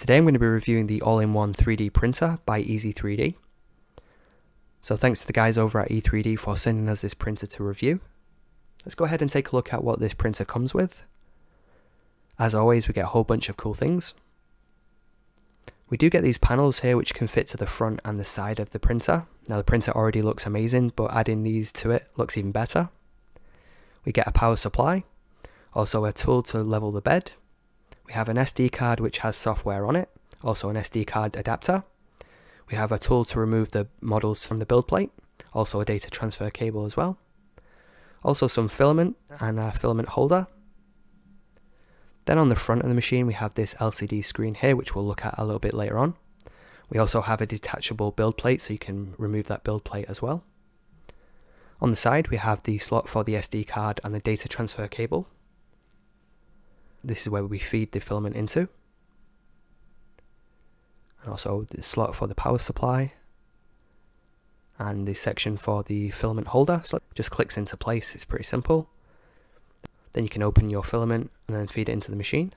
Today I'm going to be reviewing the all-in-one 3D printer by Easythreed. So thanks to the guys over at E3D for sending us this printer to review. Let's go ahead and take a look at what this printer comes with. As always, we get a whole bunch of cool things. We do get these panels here which can fit to the front and the side of the printer. Now the printer already looks amazing, but adding these to it looks even better. We get a power supply, also a tool to level the bed. We have an SD card which has software on it, also an SD card adapter. We have a tool to remove the models from the build plate, also a data transfer cable as well. Also some filament and a filament holder. Then on the front of the machine we have this LCD screen here which we'll look at a little bit later on. We also have a detachable build plate so you can remove that build plate as well. On the side we have the slot for the SD card and the data transfer cable. This is where we feed the filament into. And also the slot for the power supply. And the section for the filament holder. So it just clicks into place, it's pretty simple. Then you can open your filament and then feed it into the machine.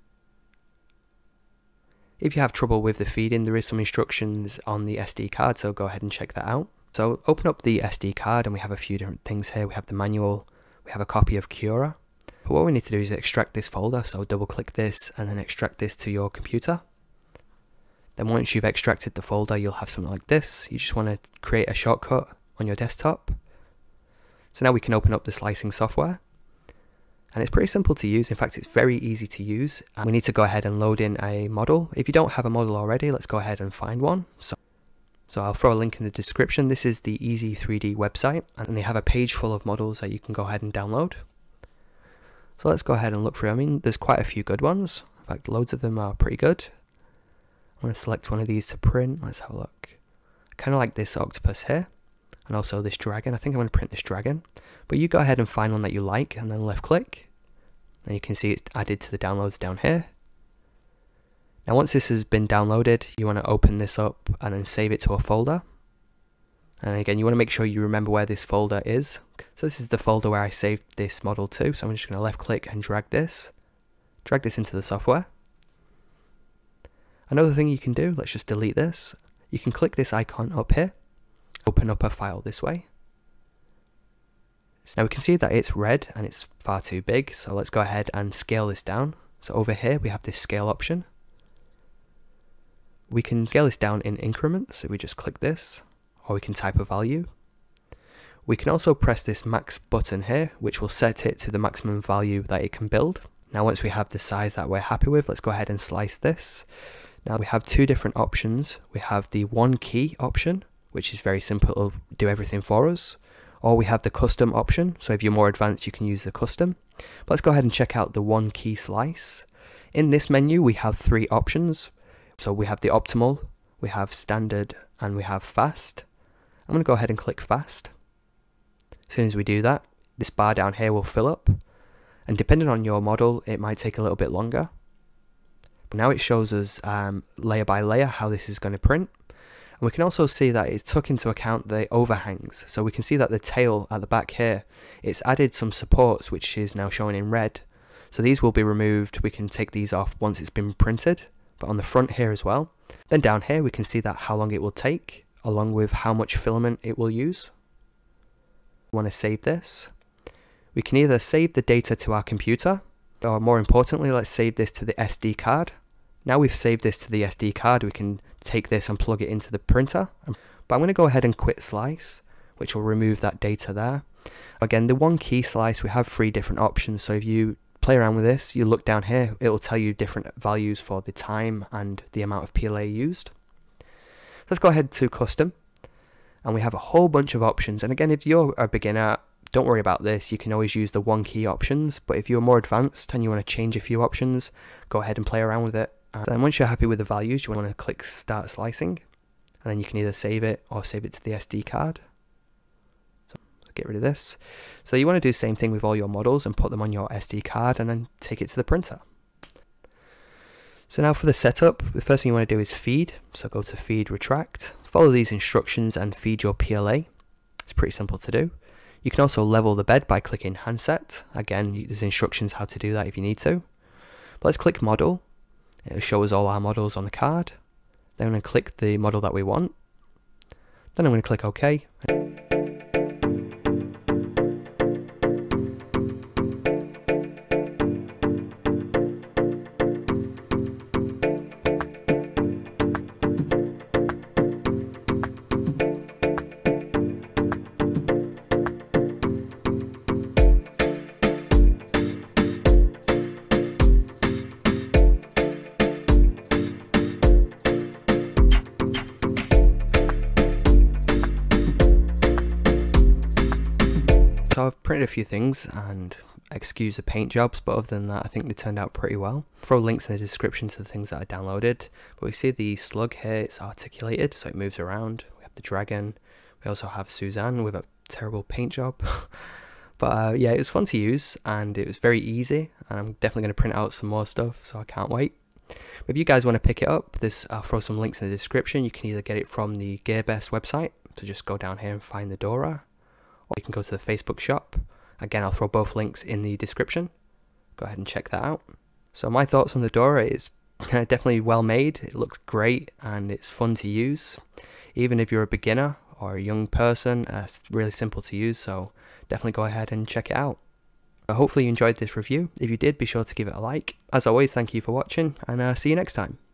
If you have trouble with the feeding, there is some instructions on the SD card, so go ahead and check that out. So open up the SD card and we have a few different things here. We have the manual, we have a copy of Cura. But what we need to do is extract this folder, so double click this and then extract this to your computer. Then once you've extracted the folder, you'll have something like this. You just want to create a shortcut on your desktop. So now we can open up the slicing software. And it's pretty simple to use. In fact, it's very easy to use. And we need to go ahead and load in a model. If you don't have a model already, let's go ahead and find one. So I'll throw a link in the description. This is the Easythreed website, and they have a page full of models that you can go ahead and download. So let's go ahead and look through. I mean, there's quite a few good ones. In fact, loads of them are pretty good. I'm going to select one of these to print. Let's have a look. I kind of like this octopus here, and also this dragon. I think I'm going to print this dragon. But you go ahead and find one that you like, and then left click. And you can see it's added to the downloads down here. Now once this has been downloaded, you want to open this up and then save it to a folder. And again, you want to make sure you remember where this folder is. So this is the folder where I saved this model to. So I'm just going to left click and drag this into the software. Another thing you can do, let's just delete this. You can click this icon up here, open up a file this way. Now we can see that it's red and it's far too big. So let's go ahead and scale this down. So over here we have this scale option. We can scale this down in increments. So we just click this, or we can type a value. We can also press this max button here, which will set it to the maximum value that it can build. Now once we have the size that we're happy with, let's go ahead and slice this. Now we have two different options. We have the one key option, which is very simple, it'll do everything for us. Or we have the custom option, so if you're more advanced you can use the custom. But let's go ahead and check out the one key slice. In this menu we have three options. So we have the optimal, we have standard, and we have fast. I'm going to go ahead and click fast. As soon as we do that, this bar down here will fill up, and depending on your model it might take a little bit longer. But now it shows us layer by layer how this is going to print, and we can also see that it took into account the overhangs. So we can see that the tail at the back here, it's added some supports which is now showing in red. So these will be removed. We can take these off once it's been printed, but on the front here as well. Then down here we can see that how long it will take, along with how much filament it will use. We want to save this. We can either save the data to our computer, or more importantly, let's save this to the SD card. Now we've saved this to the SD card, we can take this and plug it into the printer. But I'm going to go ahead and quit slice, which will remove that data there. Again, the one key slice, we have three different options. So if you play around with this, you look down here, it will tell you different values for the time and the amount of PLA used. Let's go ahead to custom, and we have a whole bunch of options. And again, if you're a beginner, don't worry about this, you can always use the one key options. But if you're more advanced and you want to change a few options, go ahead and play around with it. And then once you're happy with the values, you want to click start slicing, and then you can either save it or save it to the SD card. So get rid of this. So you want to do the same thing with all your models and put them on your SD card and then take it to the printer. So now for the setup, the first thing you want to do is feed. So go to feed retract, follow these instructions and feed your PLA. It's pretty simple to do. You can also level the bed by clicking handset. Again, there's instructions how to do that if you need to. But let's click model. It'll show us all our models on the card. Then I'm going to click the model that we want. Then I'm going to click OK. So I've printed a few things, and excuse the paint jobs, but other than that I think they turned out pretty well. I'll throw links in the description to the things that I downloaded. But we see the slug here, it's articulated so it moves around. We have the dragon, we also have Suzanne with a terrible paint job. But yeah, it was fun to use and it was very easy, and I'm definitely going to print out some more stuff, so I can't wait. If you guys want to pick it up, I'll throw some links in the description. You can either get it from the GearBest website, so just go down here and find the Dora, or you can go to the Facebook shop. Again, I'll throw both links in the description. Go ahead and check that out. So my thoughts on the Dora is definitely well made. It looks great and it's fun to use. Even if you're a beginner or a young person, it's really simple to use, so definitely go ahead and check it out. Hopefully you enjoyed this review. If you did, be sure to give it a like. As always, thank you for watching, and see you next time.